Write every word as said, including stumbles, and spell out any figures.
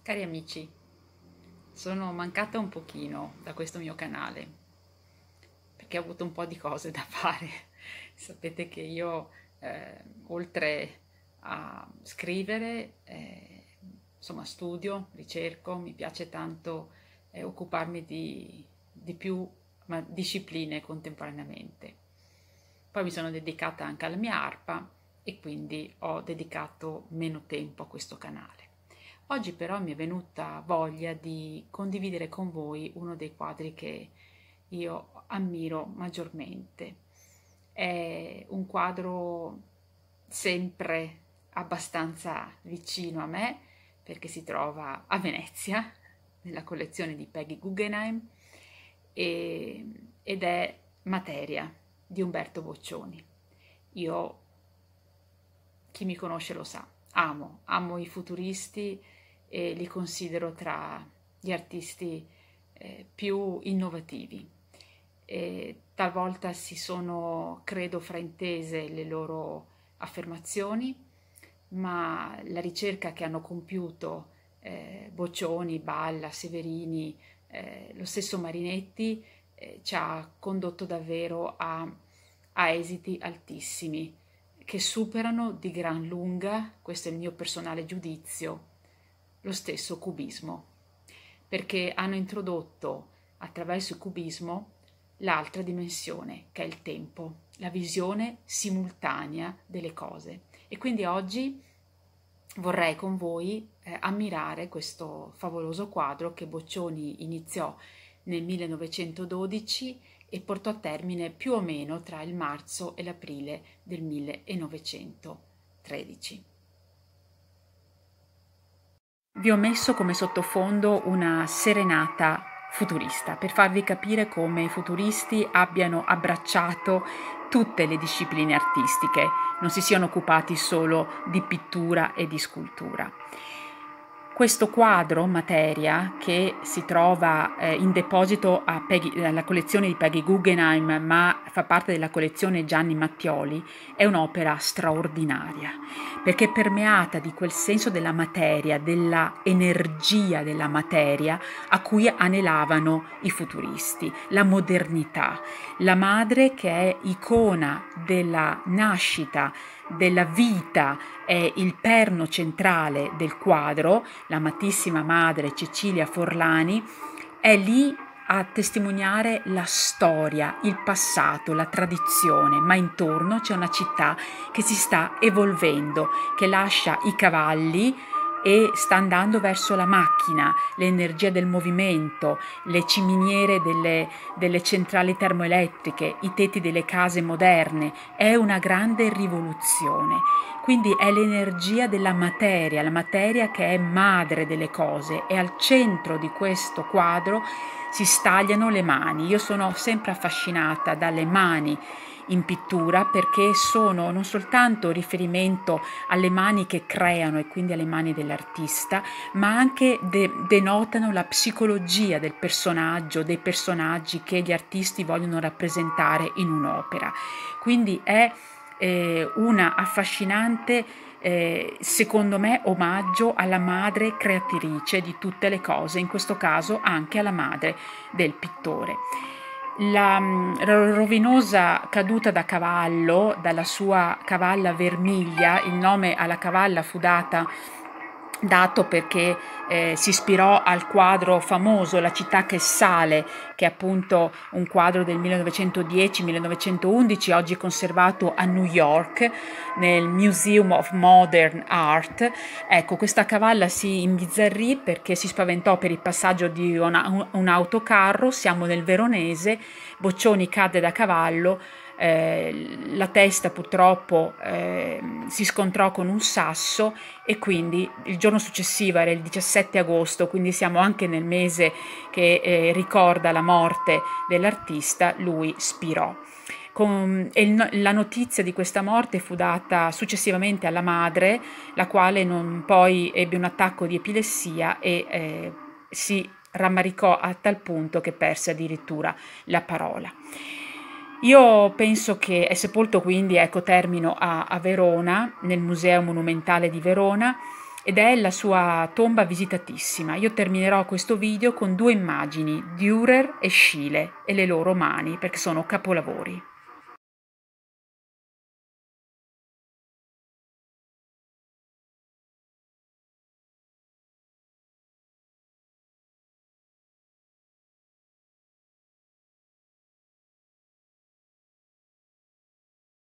Cari amici, sono mancata un pochino da questo mio canale perché ho avuto un po' di cose da fare. Sapete che io, eh, oltre a scrivere, eh, insomma, studio, ricerco, mi piace tanto eh, occuparmi di, di più ma, discipline contemporaneamente. Poi mi sono dedicata anche alla mia arpa e quindi ho dedicato meno tempo a questo canale. Oggi però mi è venuta voglia di condividere con voi uno dei quadri che io ammiro maggiormente. È un quadro sempre abbastanza vicino a me perché si trova a Venezia, nella collezione di Peggy Guggenheim, e, ed è Materia di Umberto Boccioni. Io, chi mi conosce lo sa, amo, amo i futuristi e li considero tra gli artisti eh, più innovativi. E talvolta si sono, credo, fraintese le loro affermazioni, ma la ricerca che hanno compiuto eh, Boccioni, Balla, Severini, eh, lo stesso Marinetti eh, ci ha condotto davvero a, a esiti altissimi che superano di gran lunga, questo è il mio personale giudizio, lo stesso cubismo, perché hanno introdotto attraverso il cubismo l'altra dimensione, che è il tempo, la visione simultanea delle cose. E quindi oggi vorrei con voi eh, ammirare questo favoloso quadro che Boccioni iniziò nel millenovecentododici e portò a termine più o meno tra il marzo e l'aprile del millenovecentotredici. Vi ho messo come sottofondo una serenata futurista per farvi capire come i futuristi abbiano abbracciato tutte le discipline artistiche, non si siano occupati solo di pittura e di scultura. Questo quadro, Materia, che si trova eh, in deposito a Peggy, alla collezione di Peggy Guggenheim, ma fa parte della collezione Gianni Mattioli, è un'opera straordinaria, perché è permeata di quel senso della materia, della energia della materia a cui anelavano i futuristi, la modernità, la madre che è icona della nascita, della vita, è il perno centrale del quadro, l'amatissima madre Cecilia Forlani, è lì a testimoniare la storia, il passato, la tradizione, ma intorno c'è una città che si sta evolvendo, che lascia i cavalli e sta andando verso la macchina, l'energia del movimento, le ciminiere delle, delle centrali termoelettriche, i tetti delle case moderne. È una grande rivoluzione. Quindi è l'energia della materia, la materia che è madre delle cose, e al centro di questo quadro si stagliano le mani. Io sono sempre affascinata dalle mani in pittura perché sono non soltanto riferimento alle mani che creano e quindi alle mani dell'artista, ma anche de- denotano la psicologia del personaggio, dei personaggi che gli artisti vogliono rappresentare in un'opera. Quindi è eh, una affascinante, eh, secondo me, omaggio alla madre creatrice di tutte le cose, in questo caso anche alla madre del pittore. La rovinosa caduta da cavallo dalla sua cavalla Vermiglia, il nome alla cavalla fu data dato perché eh, si ispirò al quadro famoso La città che sale, che è appunto un quadro del millenovecentodieci millenovecentoundici, oggi conservato a New York nel Museum of Modern Art. Ecco, questa cavalla si imbizzarrì perché si spaventò per il passaggio di una, un, un autocarro. Siamo nel Veronese, Boccioni cadde da cavallo, eh, la testa purtroppo eh, si scontrò con un sasso e quindi il giorno successivo era il diciassette agosto, quindi siamo anche nel mese che eh, ricorda la morte dell'artista, lui spirò. Con, e la notizia di questa morte fu data successivamente alla madre, la quale non, poi ebbe un attacco di epilessia e eh, si rammaricò a tal punto che perse addirittura la parola. Io penso che è sepolto quindi, ecco, termino a, a Verona, nel Museo Monumentale di Verona, ed è la sua tomba visitatissima. Io terminerò questo video con due immagini, Dürer e Schiele, e le loro mani, perché sono capolavori.